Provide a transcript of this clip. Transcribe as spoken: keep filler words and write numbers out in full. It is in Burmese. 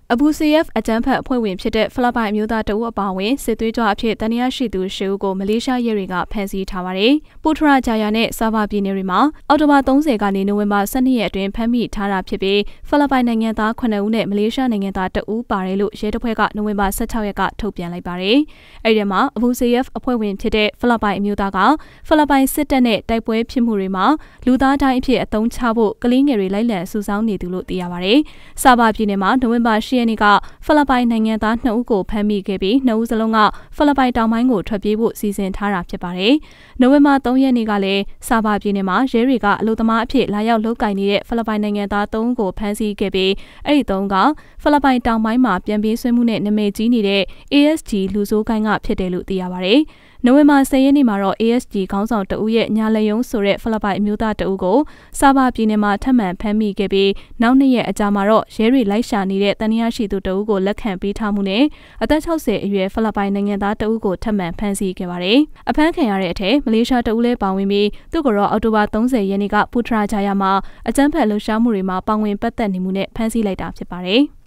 အဘူ စီ အက်ဖ် အကြမ်းဖက်အဖွဲ့ဝင်ဖြစ်တဲ့ဖိလစ်ပိုင်အမျိုးသားတဦးအပါအဝင်စစ်သွေးကြွအဖြစ်တန်တရားရှိသူရှစ်ဦးကိုမလေးရှားရဲတွေကဖမ်းဆီးထားပါတယ်။ပူထရာဂျာယာနဲ့ဆာဘာပြည်နယ်တွေမှာအောက်တိုဘာသုံးဆယ်ကနေနိုဝင်ဘာဆယ်နှစ်ရက်အတွင်းဖမ်းမိထားတာဖြစ်ပြီးဖိလစ်ပိုင်နိုင်ငံသားခုနှစ်ဦးနဲ့မလေးရှားနိုင်ငံသားတဦးပါတယ်လို့ရဲတပ်ဖွဲ့ကနိုဝင်ဘာဆယ်ခြောက်ရက်ကထုတ်ပြန်လိုက်ပါတယ်။အဲဒီမှာအဘူ စီ အက်ဖ် အဖွဲ့ဝင်ဖြစ်တဲ့ဖိလစ်ပိုင်အမျိုးသားကဖိလစ်ပိုင်စစ်တပ်နဲ့တိုက်ပွဲဖြစ်မှုတွေမှာလူသားတိုင်းအဖြစ်အသုံးချဖို့ကလေးငယ်တွေလိုက်လံစုဆောင်းနေသူလို့သိရပါတယ်။ဆာဘာပြည်နယ်မှာနိုဝင်ဘာရှစ်ရက်နေ့ကဖိလစ်ပိုင်နိုင်ငံသားနှစ်ဦးကိုဖမ်းမိခဲ့ပြီးနှစ်ဦးစလုံးကဖိလစ်ပိုင်တောင်ပိုင်းကိုထွက်ပြေးဖို့စီစဉ်ထားတာဖြစ်ပါတယ်။နိုဝင်ဘာသုံးရက်နေ့ကလည်းဆာဘာပြည်နယ်မှာရဲတွေကအလို့သမားအဖြစ်လာရောက်လုပ်ကိုင်နေတဲ့ဖိလစ်ပိုင်နိုင်ငံသားသုံးဦးကိုဖမ်းဆီးခဲ့ပြီးအဲ့ဒီသုံးကဖိလစ်ပိုင်တောင်ပိုင်းမှာပြန်ပြေးဆွဲမှုနဲ့နာမည်ကြီးနေတဲ့ အေ အက်စ် ဂျီ လူဆိုးကိုင်းကဖြစ်တယ်လို့သိရပါတယ်။နိုဝင်ဘာဆယ်ရက်နေ့မှာတော့ အေ အက်စ် ဂျီ ခေါင်းဆောင်တဦးရဲ့ညာလက်ယုံဆိုတဲ့ဖိလစ်ပိုင်အမျိုးသားတဦးကိုဆာဘာပြည်နယ်မှာထပ်မံဖမ်းမိခဲ့ပြီးနောက်နှစ်ရက်အကြာမှာတော့ရဲတွေလိုက်ရှာနေတဲ့တန်တရားရှိသူတဦးကိုလက်ခံပေးထားမှုနဲ့အသက်ခြောက်ဆယ်အရွယ်ဖိလစ်ပိုင်နိုင်ငံသားတဦးကိုထပ်မံဖမ်းဆီးခဲ့ပါတယ်။အဖမ်းခံရတဲ့အထက်မလေးရှားတဦးလည်းပါဝင်ပြီးသူ့ကိုတော့အောက်တိုဘာသုံးဆယ်ရက်နေ့ကပူထရာဂျာယာမှာအကြမ်းဖက်လှုပ်ရှားမှုတွေမှာပါဝင်ပတ်သက်နေမှုနဲ့ဖမ်းဆီးလိုက်တာဖြစ်ပါတယ်။